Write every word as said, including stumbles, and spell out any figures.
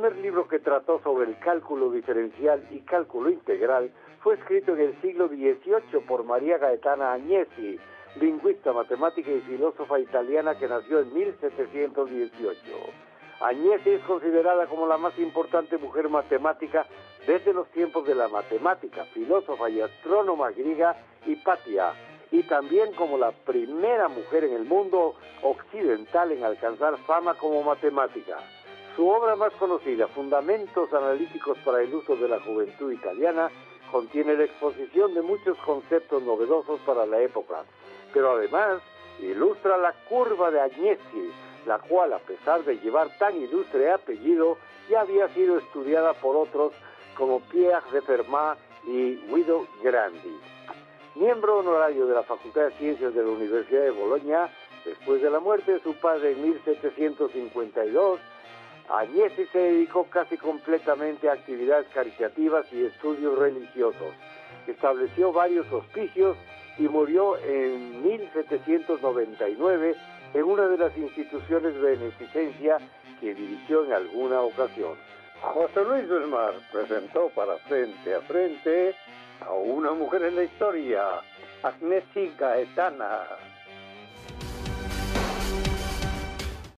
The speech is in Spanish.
primer libro que trató sobre el cálculo diferencial y cálculo integral fue escrito en el siglo dieciocho por María Gaetana Agnesi, lingüista, matemática y filósofa italiana que nació en mil setecientos dieciocho. Agnesi es considerada como la más importante mujer matemática desde los tiempos de la matemática, filósofa y astrónoma griega Hipatia, y también como la primera mujer en el mundo occidental en alcanzar fama como matemática. Su obra más conocida, Fundamentos Analíticos para el Uso de la Juventud Italiana, contiene la exposición de muchos conceptos novedosos para la época, pero además ilustra la curva de Agnesi, la cual, a pesar de llevar tan ilustre apellido, ya había sido estudiada por otros como Pierre de Fermat y Guido Grandi. Miembro honorario de la Facultad de Ciencias de la Universidad de Bolonia, después de la muerte de su padre en mil setecientos cincuenta y dos, Agnesi se dedicó casi completamente a actividades caritativas y estudios religiosos. Estableció varios hospicios y murió en mil setecientos noventa y nueve en una de las instituciones de beneficencia que dirigió en alguna ocasión. José Luis del Mar presentó para Frente a Frente a una mujer en la historia, Agnesi Gaetana.